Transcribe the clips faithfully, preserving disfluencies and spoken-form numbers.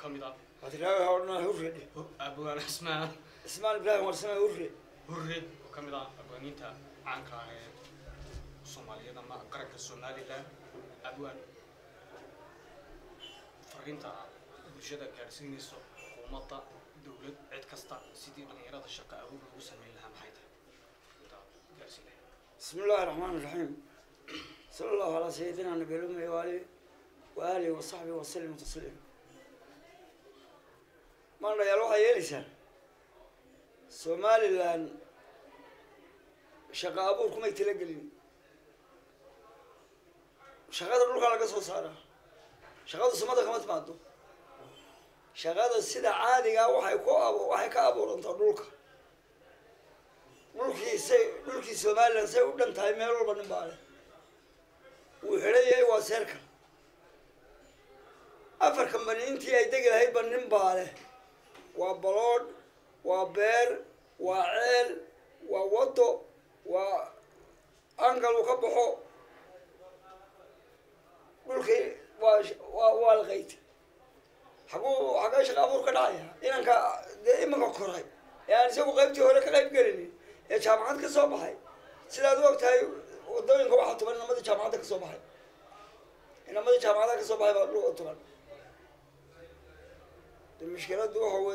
وكمدا هتلاقي هورنا هوري أبو الأسماء اسمع إبراهيم ورسمة هوري هوري وكمدا أبو أنيتا عنك الصومالية لما قرأت الصومالي لا أبو فرينتا بجد كارسين يسوع ومطة دولة عد كستا سيدي بنيرات الشقة أبو بوسم لها محيطة كارسين. بسم الله الرحمن الرحيم. صلى الله على سيدنا النبي الأمي وآله وآله وصحبه وسلم تسليما. مرة يروح يلسان سومالي لان شقة أبوكم يتلقلين شقة الروح على قصة صارة شقة السماء كم تمادو شقة السيدة عادي أو حيكو أبو وحيك أبو أنت الروح روحي سي روحي سومالي لان سي ودن تايميرو بنبالي وحرية وسيركل أفر كمبني إنتي أي دقل هاي بنبالي وبلود وبير وعيل ووضو وأنقل وكبحو قولكي والغيت حقو حقا شقابور كدايا إنك دائما كوراي يعني سوق غيبتي ولا كغيب قلني يا جامعات كصوبحي سيدا وقت هاي ودوين كو حطوا لنا مدى جامعات كصوبحي إن مدى جامعات كصوبحي بقولوا طبعا المشكلة دو هو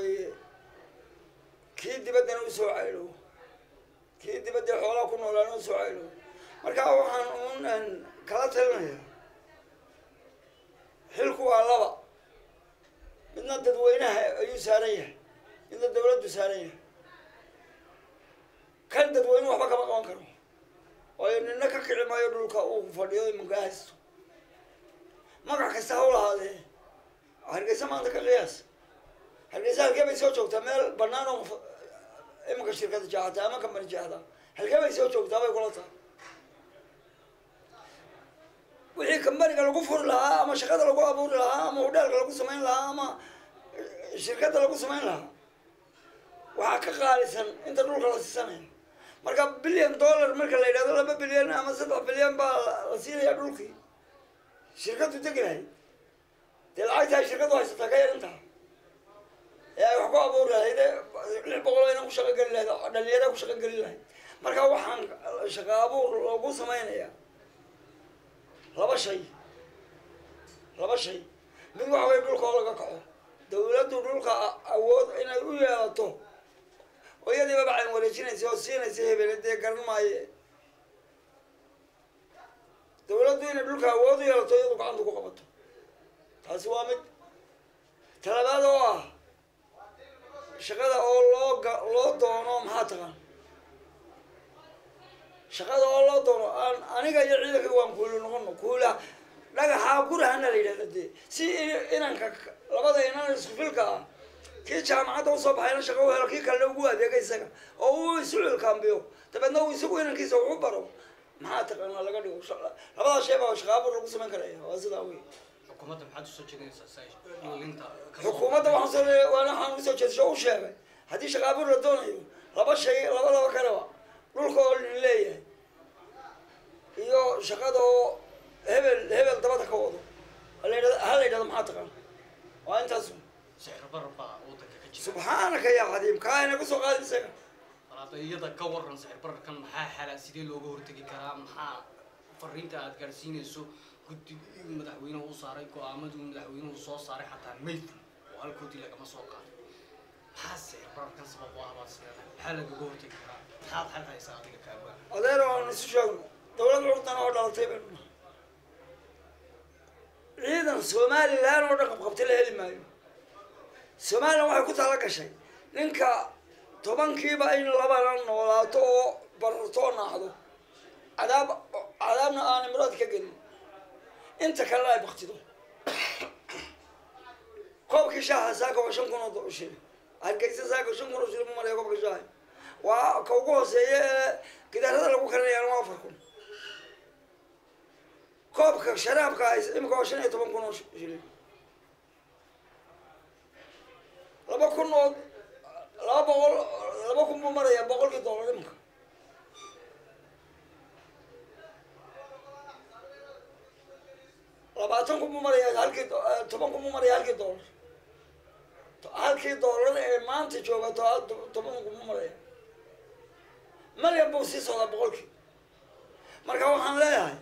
كيد بدنا نسوي عيلو كيد بدنا حولا كنا ولا نسوي عيلو مركا وحن أن كلا تلنا حلكوا على لبا بدنا تدوينها يسارية بدنا الدولة يسارية كان تدوين وحبا كما كمان كانوا وإننا ككل ما يدلك أو فديو من جاهز ما كان كسهول هذا هرجع ما عندك القياس هالرجال كيف يسوي شو تعمل بنانو إما كشركة جاهدة أما كمل جاهدة هل كيف يسوي شو تابع يقولها وحين كمل قالوا كفر لها أما شركة لقوا أبور لها أما ودال قالوا كسمين لها أما شركة لقوا سمين لها وحكى خالصا أنت تقول خلاص السنة مركب بليون دولار مركب لا يدور لا بليون أما سبعة بليون بالرصيد يدوركي شركة تجري تلعب هاي شركة واحد تتغير أنتها يا وحكوا أبور له إذا البقولة إنه شغل قليل له دليله وشغل قليل له مركا وحن شغل أبور لو سمعنا يا لا بشيء لا بشيء من واحد يقول كلا كعو دولة دولة أود إن يويا تو ويا دي ببعين ولا شيء نسي وسين نسي بلده كرن ماي دولة دولة دولة أود يلا تو يدوك عندك قبض تسوامد ترى هذا شغلة الله الله دونه ما تقن شغلة الله دونه أنا أنا جاي عيدك يوم كله نقول كله لا حاكور هنا ليلة دي سي إنك لبضة إننا نسفلك كي جامعة توصل بحينا شغله هلا كي كله جوا ده كيسك أو يسوي الكامبيو تبى نو يسوي إنك يسوي برو ما تقن لا قدي لبضة شيء ما شغاب الرقص من كله واسد أوي حكومة محد سوتشيني سايش يولينتا حكومة وحصل وأنا حنقول سوتشي شو شيء هذه شغاب الردون لبض شيء لبض لبض كروا نقول اللي يو شغاده هبل هبل تبى تكوضه هلا هلا إذا ما تقن وأنت اسم سعر بربا وتك سبحانك يا عظيم كائن قصو قادم سكر أنا يدا كورن سعر بر كان محا حلا سيدي لوجو هرتجي كلام محا فرينتا أتكرسين يسوع كنت مدحوينه وصاري كوامد ومدحوينه وصار صاري حتى ميت وهالكوتي لك ما سوق حاسة بر كان سبب واحد بس حلا لوجو هرتجي كلام حاط حلا هاي ساعتك كابا أديره نسوي دولة الوطن أو دولة ciidan Soomaaliland oo dhaqan qabtay la heli maayo Soomaaliland waxa ku tala gashay ninka tobankiiba in laba la noolaato oo barto naado adaab adaabna aan muraad ka gelin inta kale ay baqtido koobkii shaaha saaka oo shan kun oo dollar halkaysa saaka shan kun oo shilin ma maray koobkii shaaha waa ka ugu hooseeya gidaarada lagu karinayaan waa afar kun كوبك شراب كايس إمك عشان يتبون كونوا شيلين لا بكونوا لا بقول لا بكون بمرة يا بقول كده ولا إمك لا بعتهم بمرة يا هالك تبون بمرة يا هالك دولار halkii doolar ee maanta joogato toban kuma maraya malyan buu sii socdaa boqolkii marka waxaan leeyahay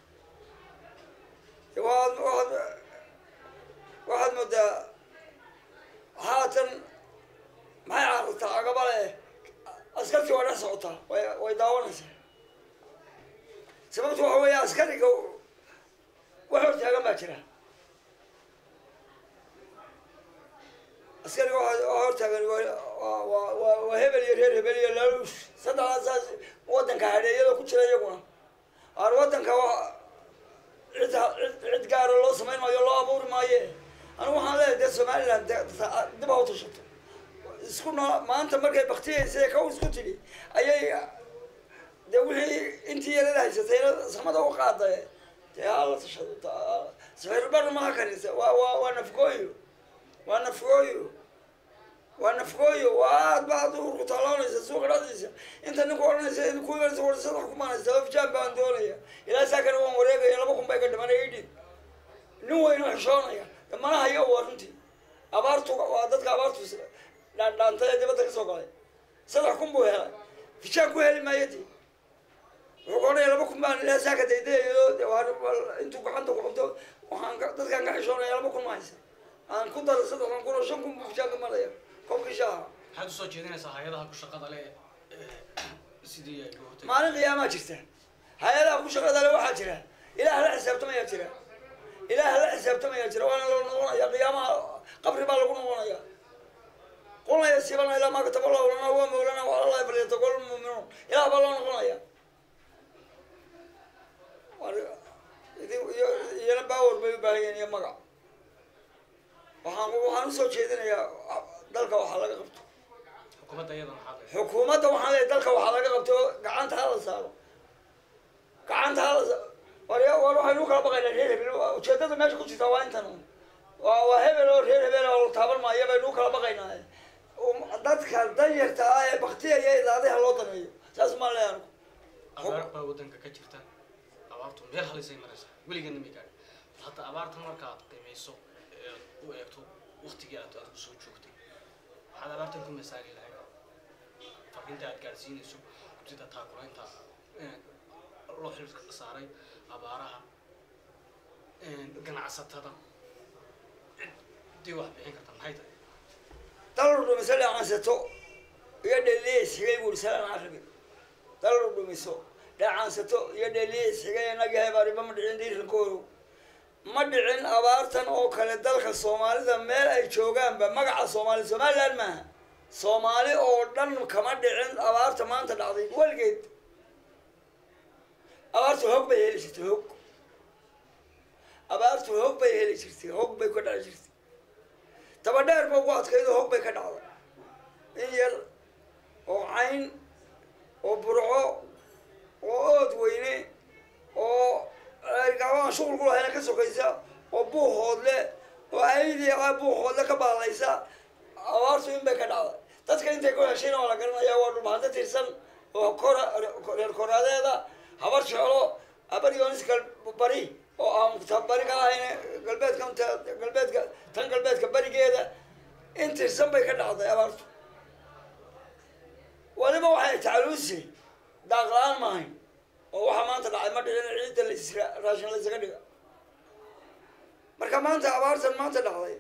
waad waad waxaad moodaa haatan maxay carartaa agabale askartii waa dhex socotaa way way daawanaysaa sababtu waxa weeye askariga wax hortaagan baa jira askariga waxa hortaagan waa waa waa hebel iyo reer hebel iyo laaluus saddexdaas waddanka hadheeyada ku jira iyaguna ar waddanka waa cid cid gaara loo samayn maayo loo abuuri maaye anigu waxaan leeyahay dee somaliland dib ha u tashato isku noo maanta markay baktiyaysa kaw isku tidhi ayay dee wixii intii yarada haysatayna samada u qaaday dee hala tashado sixir bar maha kanisa waa waa waa nafgooyo waa nafgooyo waa nafgooyo waa aad baad urku taloonaysa suuqa dhadiisa inta ninku odhanaysa idinku imanaysa war saddex kumaanaysa afjaan baan doonaya ilaa saakana waan wareegaya laba kun bay ka dhimanay idhin nin weynu xishoonaya mana hayo waa runtii abaartu waa dadka abaartu dhaantay ee dibadda ka soo galay saddex kun buu helay fijaan ku heli maayadii wuxuu ka odhanaya laba kun baan ilaa saaka daydayayo intuu gacanta ku qabto waxaan dadkaan ka xishoonaya laba kun ma haysa aan ku daro saddexdan kun oo shan kun buu fijaan ka maraya koobkii shaaha maxaad usoo jeedinaysaa hay-adaha ku shaqada le sidii ay loo hortay maalin qiyaamaa jirta hay-adaha ku shaqada le waxaa jira ilaah la xisaabtamayaa jira ilaah la xisaabtamayaa jira waana loo noqonaya qiyaamaha qabri baa lagu noqonaya qulna yasiibana ilaa maa kataba allahu lana wa mawlana wa ala llahi falyatawakal lmu'minuun ilaah baa loo noqonaya iyana baawar bay u baahan yihiin iyo magac waxaan waxaan usoo jeedinayaa dalka waxaa laga qabto xukuumadda iyada maxaa leh xukuumadda waxaan leeyahay dalka waxaa laga qabto gacanta hala saaro gacanta hala saaro war war waxaynu kala baqaynaa reer hebel ujeedada meesha ku jirta waa intan waa waa hebel oo reer hebel oo taaban maayo baynu kala baqaynaa dadka danyarta ah ee baktiyaya ilaadaha loo dameeyo saas maan leeyahay abaar baa waddanka ka jirta abaartu meel halisay maraysaa weligeedna ma gaadhin hadda abaartan markaad qiimayso u eegto waktigii aad aad kusoo joogtay waxaad abaartan ku masaali lahayd fariinta aad gaadhsiinayso sida taakulaynta loo xil saaray abaaraha ganacsatada ciddii wax bixin karta maxay tahay dalal dhumiso dhacansato iyo dheliis xigay buuri salaan carabi dalal dhumiso dhacansato iyo dheliis xigay nagahay baariba ma dhicin dhiirrankoodu ma dhicin abaartan oo kale dalka soomaalida meel ay joogaanba magaca soomaali somaliland maaha soomaali oo dhan kama dhicin abaarta maanta dhacday weligeed abaartu hoog bay heli jirtay hoog abaartu hoog bay heli jirtay hoog bay ka dhaci jirtay dabadheer ba ugu adkaydo hoog bay ka dhacday in yar oo cayn oo burco oo ood weyne oo gabaan shuqul ku lahayna ka sokaysa oo buuhoodle oo ayadii a buuhoodle ka baalaysa abaartu in bay ka dhacday dadka intay ku heshayna waa la garanayaa waa dhulbahanta tirsan oo kora reer koraadeeda habar jeclo habar yoonis bari oo aan bari ka lahayna galbeedka galbeedka tan galbeedka barigeeda in tirsan bay ka dhacday abaartu waliba waxay tacaluusay daaqla-aan maahayn oo waxaa maanta dhacay ma dhicin ciidda las raashin la isaga dhiga marka maanta abaartan maanta dhacday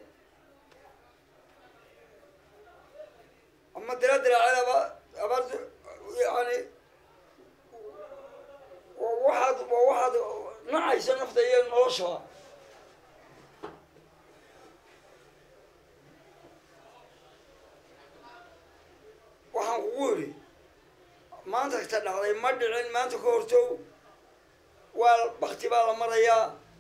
ama dira diraacada aba abaarta yani waxaad waxaad nacaysa nafta iyo noloshaba waxaan kugu yidhi maanta kata dhacday ma dhicin maanta ka hortow waa bakti baa la marayaa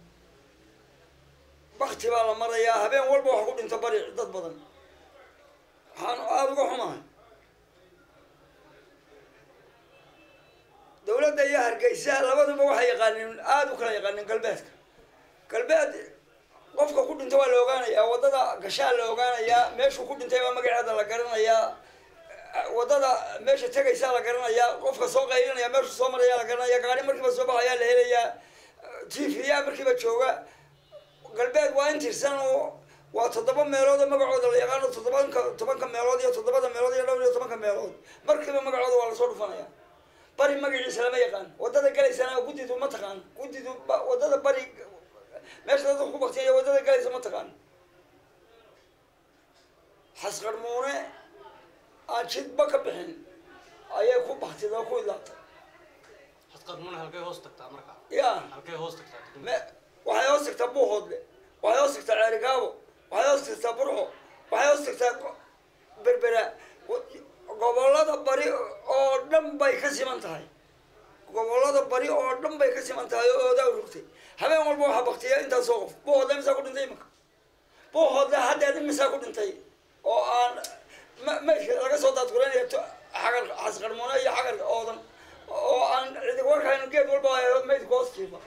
bakti baa la marayaa habeen walba wax ku dhinta bari dad badan waxaan aada uga xumahay dawladda iyo hargeysa labaduba waxay yaqaaneen aada u kala yaqaaneen galbeedka galbeed qofka ku dhinta waa la ogaanayaa waddada gashaa la ogaanayaa meeshuu ku dhintay baa magaceeda la garanayaa waddada meesha tegaysaa la garanayaa qofka soo qaylinaya meeshu soo marayaa la garanaya gaari markiiba soo baxayaa la helayaa t v-ya markiiba jooga galbeed waa in tirsan oo وتضرب ميلود مقعود اللي يقالوا تضربان تبان كم ميلود يا تضربان ميلود يا لو تبان كم ميلود مركب مقعود ولا صور فنيا بري مقعد سلام يقان ودada galaysa ana gudidu ma taqaan gudidu wadada bari meesha dadku ku baqtay wadada galaysa ma taqaan xasqarmoone aan jidba ka bixin ayay ku baqtay oo ku ilaatay xasqarmoone halkay hoos tagtaa marka ya halkay hoos tagtaa ma waxay hoos tagtaa buuhoodle waxay hoos tagtaa ceerigaabo waxay hoos tagtaa burco waxay hoos tagtaa berbera gobolada bari oo dhan bay ka siman tahay gobolada bari oo dhan bay ka siman tahay oo odaa rugtay habeen walba waxa baqtiya inta soo qof buuhoodle misaa ku dhintay imika buuhoodle hadda misaa ku dhintay oo aan meesha laga soo daadguranaya xagar xasqarmoone iyo xagar oodan oo aan cidi warkaynu geed walba meydka hoos jiifa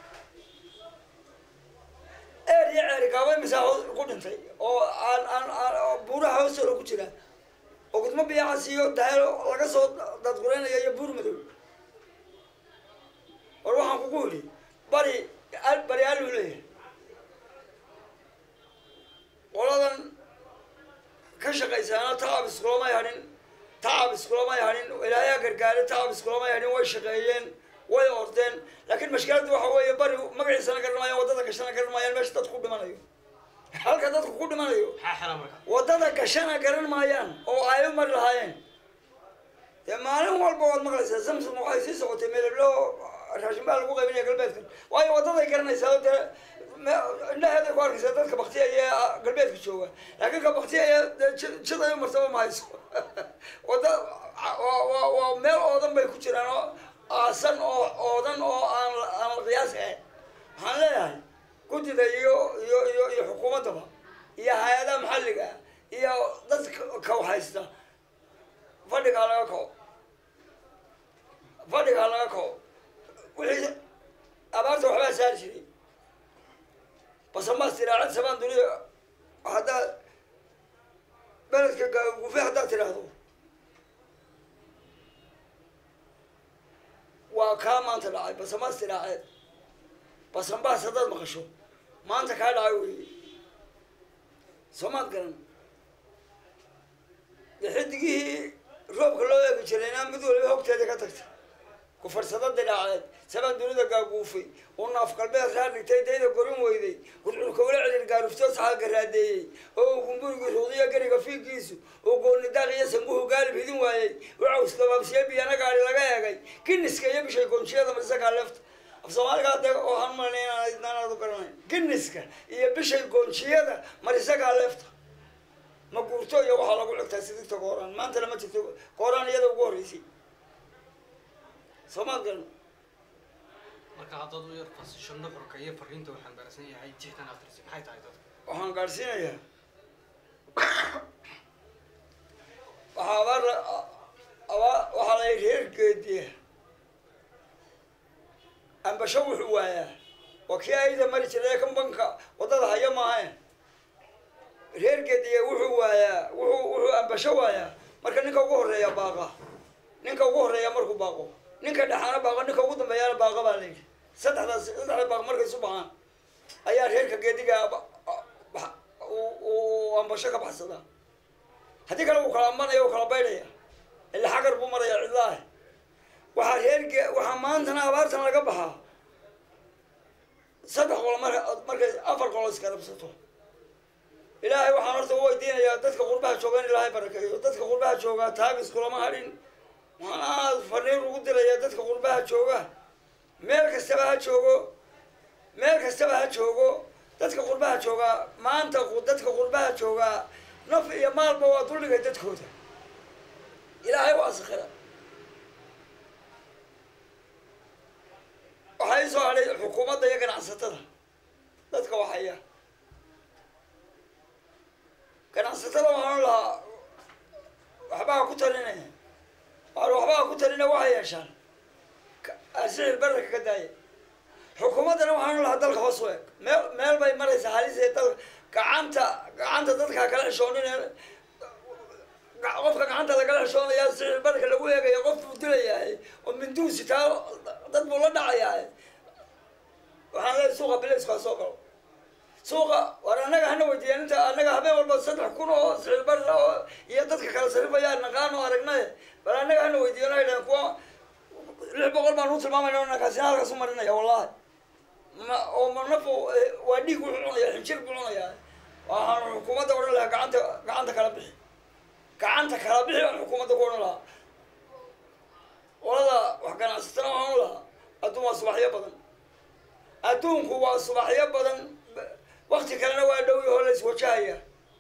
eeriya ceerigaabo misaa ku dhintay oo aan aan buuraha hoostooda ku jira oo gudmo biyacaas iyo daaylo laga soo daadguranaya iyo buur madow war waxaan kugu yidhi bari bari aluu leeyahay qoladan ka shaqaysaana tacab iskulamay hadhin tacab iskulamay hadhin ilaahay gargaare tacab iskulamay hadhin way shaqeeyeen way ordeen laakiin mashkiladdu waxa weeye bari magaciisana garan maayaan waddada gashana garan maayaan meesha dadku ku dhimanayo halka dadku ku dhimanayo waddada gashana garan maayaan oo ay u mari lahaayeen dee maalin walba waad maqlaysaa samsung waxay sii socotay meeleblo raashin baa lagu qaybinaya galbeedkan waayo waddaday garanaysaa oo dee indhaheeday ku arkaysaa dadka baktiya ee galbeedka jooga laakiin ka baktiya ee jid ay u martaba ma hayso wadda waa meel oodan bay ku jiraan oo aasan oo oodan oo aan aan qiyaas ahayn waxaan leeyahay guddida iyo iyo iyo iyo xukuumaddaba iyo hay-adaha maxalliga iyo dadka kaw haysta fadhigaa laga kao fadhigaa laga kao wixii abaarta waxbaa saari jiray basamaas tiraacad sabaan duniya haddaad beledka gufe haddaad tiraahdo waa kaa maanta dhacay basamaas tiraaceed basambaas haddaad maqasho maanta kaa dhacay weeye soomaad garan dee xidigihii roobka loo eegi jirayna mid waliba hogteeda ka tagtay kufarsada diraaceed sabaan dunida gaaguufay oo naaf galbeed raar dhigtay dayda gorin weyday gudcurka wala celin gaaruftoo saxaaga raadeeyey oo gumburigii ruudiya gariga fiigiisu oo gooni daaq iyo sanguhu gaalib hidin waayey waxaus dabaabsiye biyana gaari laga eegay giniska iyo bishay goonshiyada marisakaa leefta af soomaaliga hadda oo aan malanay inaan aad u garanayn giniska iyo bishay goonshiyada marisakaa leefta ma guurto iyo waxaa lagu cigtaa sidigta kooraan maantana ma jirto kooraan iyada ugu horreysay soomaad garan marka haddaad u yar fasisho nuxurka iyo fariinta waxaan gaarsan yahay jihtan aftirsi maxay tahay dadka waxaan gaarsiinayaa waxaa abaar abaa waxaa la reer geediya ambasho wuxuu waayaa waa kii ayda mari jiray kan banka waddada haya maahayn reer geediya wuxuu waayaa wuxuu wuxuu ambasho waayaa marka ninka ugu horreeya baaqa ninka ugu horreeya markuu baaqo ninka dhaxaana baaqo ninka ugu dambeeyaana baaqa baa layidhi saddexdaas saddexda baaq markay isu baxaan ayaa reerka geediga uu ambasho ka baxsadaa haddii kale uu kala ambanaya u kala baydhaya ila xagar buu maraya cidlaah waxaa reerge waxaa maantana abaartan laga baxaa saddex qolo mar markay afar qolo iskarabsato ilaahay waxaan horta u weydiinayaa dadka qurbaha jooga in ilaahay barakeeyo dadka qurbaha joogaa taabis kulama hadhin waxaan aad fariin ugu dirayaa dadka qurbaha jooga meel kastaba ha joogo meel kastaba ha joogo dadka qurbaha joogaa maanta dadka qurbaha joogaa naf iyo maalba waa duldhigay dadkooda ilaahay waa sakhira waxaa ii soo hadhay xukuumadda iyo ganacsatada dadka waxaya ganacsatada waxaan lahaa waxbaa ku talinaya waan waxbaa ku talina waxay yeeshaan asixir bararka ka daaya xukuumaddana waxaan lahaa dalka hoos u eg meel meel bay maraysaa halisee dalka gacanta gacanta dadkaa kala xishoonin qofka gacanta lagala xishoonaya sixir bararka lagu eegaya qof buu dilayahay oo minduusi taa dad buu la dhacayaa waxaan leeyahay suuqa bilaysku ha soo galo suuqa war annaga hana weydiiyaan inta annaga habeen walba saddex kun oo sicir barra oo iyo dadka kala sarifayaan naqaan oo aragnay bal annaga hana weydiiyaan ay dhahan kuwa lix boqol baan u tilmaamayna nakaasina halkaas u marinaya wallahi ma oo ma nafo waa dhiig wuxuu cunayaa xinjir buu cunayaa waxaan xukuumadda odhan lahaa gacanta gacanta kala bixi gacanta kala bixi baan xukuumadda ku odhan lahaa qolada wax ganacsatana waxaan u lahaa adduun waa subaxyo badan adduunku waa subaxyo badan wakti kalena waa dhow yahay oo la iswajahaya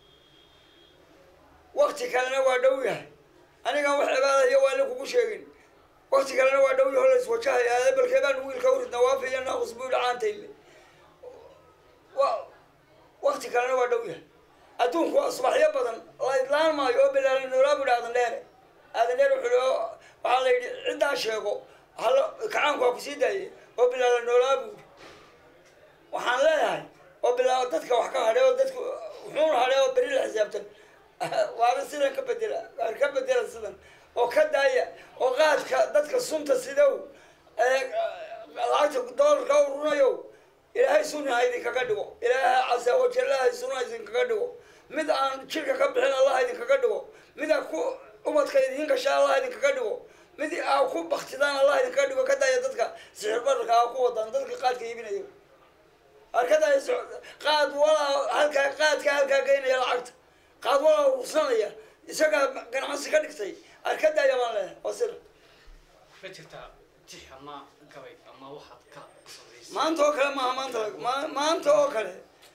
wakti kalena waa dhow yahay anigan wax cibaadaya waa la kugu sheegin wakti kalena waa dhow yahay oo la iswajahaya eebelkee baan wiilka u ridnaa waafiya naaqus buu dhacaantayle wa wakti kalena waa dhow yahay adduunku waa subaxyo badan la idlaan maayo oo bilaala noolaa buu aadan dheere aadan dheer wuxuu waxaa la yidhi ciddaa sheego halo kacaanku waa kusii daayay oo bilaala noolaa buu waxaan leeyahay oo bilaabo dadka wax ka hadhay oo dadku wuxuuna hadhay oo beri la xisaabtan waaba sidan ka bedela waar ka bedela sidan oo ka daaya oo qaadka dadka sunta sidow lacagta doolarka urunayo ilaahay sunna ha idinkaga dhigo ilaahay casa wajalaha sunna ha idinkaga dhigo mid aan jirka ka bixin allah ha idinkaga dhigo mid aa ku ubadka idin gasha allah ha idinkaga dhigo mid aa ku baktidaan allah ha idinkaga dhigo ka daaya dadka sixir bararka aa ku wadaan dadka qaadka iibinayo arkada qaad walaa halkaa qaadka halkaa geynaya lacagta qaad walaa ursanaya isagaa ganacsi ka dhigtay arkada ayaa baan leeyahay waa sir ma jirtaa tix ama gabay ama waxaad ka samaysay maanta oo kale maaha maanta maanta oo kale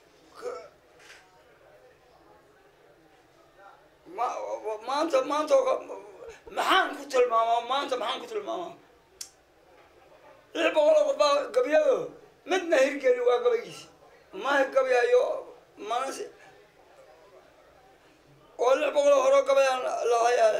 ma maanta maanta oo maxaan ku tilmaamaa maanta maxaan ku tilmaamaa lix boqol oo qof baa gabyado midna hirgeli waa gabaygiisi ma gabayayo mana oo lix boqol oo hore gabayaan lahayaale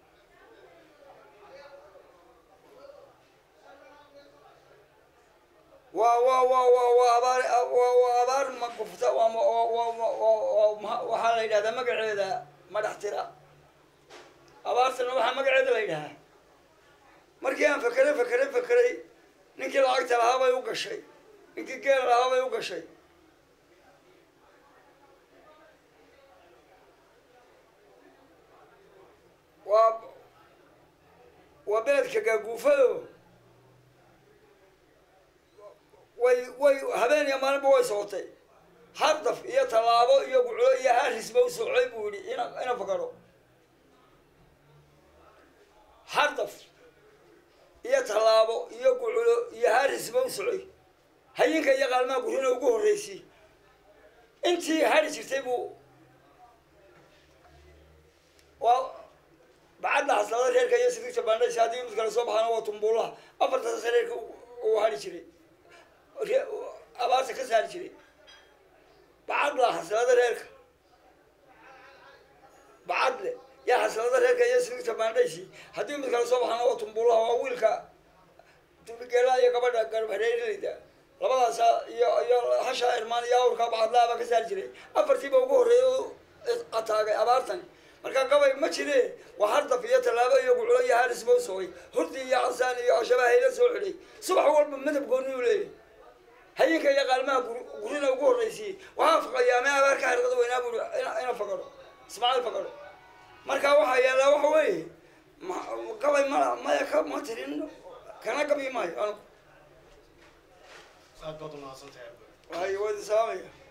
waa waa waa waa waa abaar waa waa abaar ma gufta waa waxaa la yidhahdaa magaceeda madax tira abaartana waxaa magaceeda la yidhahaa markii aan fakeray fakeray fakeray ninkii lacagta lahaa bay u gashay ninkii geel lahaa bay u gashay waa waa beledka gaaguufado way way habeen iyo maalinba way socotay hardaf iyo tallaabo iyo guclo iyo harisba u socday buu yidhi ina ina fakaro hardaf iyo tallaabo iyo guculo iyo harisba u socday hayinka iyo qaalmaha gurina ugu horreysay intii hari jirtay buu waa bacadda haslada reerka iyo sidigta bandhaysa haddii mid kale soo baxaana waa tumbuulaha afartaas reerka uu hari jiray abaarta ka saari jiray bacadla haslada reerka bacadle yaa haslada reerka iyo sidigta bandhaysi haddii mid kale soo baxaana waa tumbuulaha waa wiilka tubigeelaha iyo gabadha garbareerleyda labadaasa iyo iyo hasha irmaan iyo awrka bacadlaaba ka saari jiray afartiiba ugu horreeya u ataagay abaartan markaa gabay ma jire waa hardaf iyo tallaabo iyo guculo iyo haris ba u socay hurdi iyo casaan iyo ashabahayla soo xidhay subax walba midab gooni u leeyahy hayinka iyo qaalmaha gurina ugu horreysiyey waxaa faqayaame abaar ka xirqada weynaa buri ina fakaro ismaaciil fakaro markaa waxaa yaallaa waxa weeye gabay ma maya ka ma tirin kana gabi maayo anigu aad baad umahadsantahay waayo waa idin salaamaya